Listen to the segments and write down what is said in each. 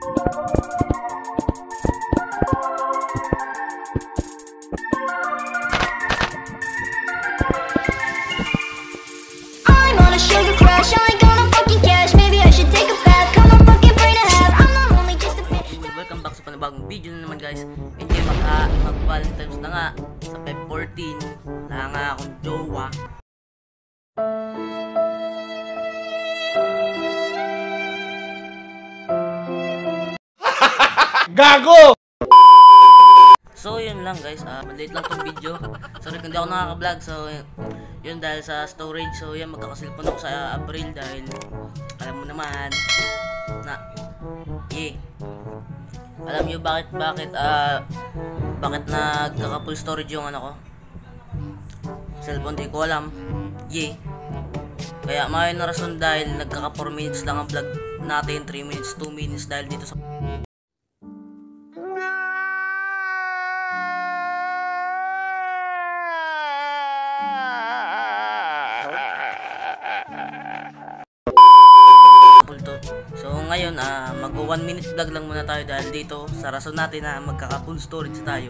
Welcome back sa panibagong video na naman guys. Enjoy mag-Valentine's na nga sa Feb 14. Wala nga akong jowa. Gago! So yun lang guys, maliit lang tong video. Sorry kung di ako nakaka-vlog. So yun dahil sa storage. So yan, magkakasilpon ako sa April dahil alam mo naman na alam nyo bakit nagkaka-full storage yung ano ko cellphone, di ko alam. Kaya may na rason dahil nagkaka 4 minutes lang ang vlog natin, 3 minutes, 2 minutes dahil dito sa So ngayon mag 1 minute vlog lang muna tayo dahil dito sa rason natin na magkaka full storage tayo.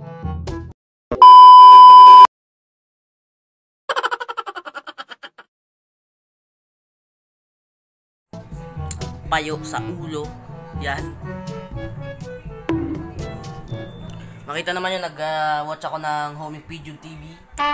Payo sa ulo. Yan. Makita naman yun, nag-watch ako ng Homie Pigeon TV.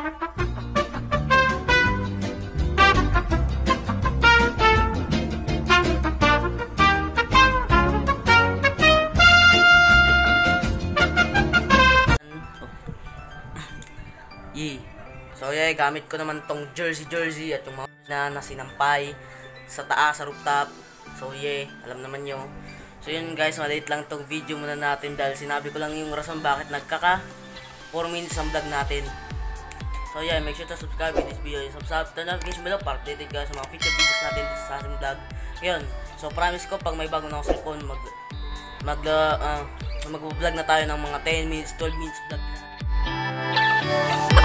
So gamit ko naman tong jersey at yung mga na sinampay sa taas, sa rooftop. So alam naman nyo. So yun guys, maliit lang tong video muna natin dahil sinabi ko lang yung rason bakit nagkaka 4 minutes ang vlog natin. So make sure to subscribe to this video and subscribe to the notification below para updated ka sa mga future videos natin dito sa ating vlog. Yun, so promise ko pag may bago na akong cellphone mag-vlog na tayo ng mga 10 minutes, 12 minutes vlog.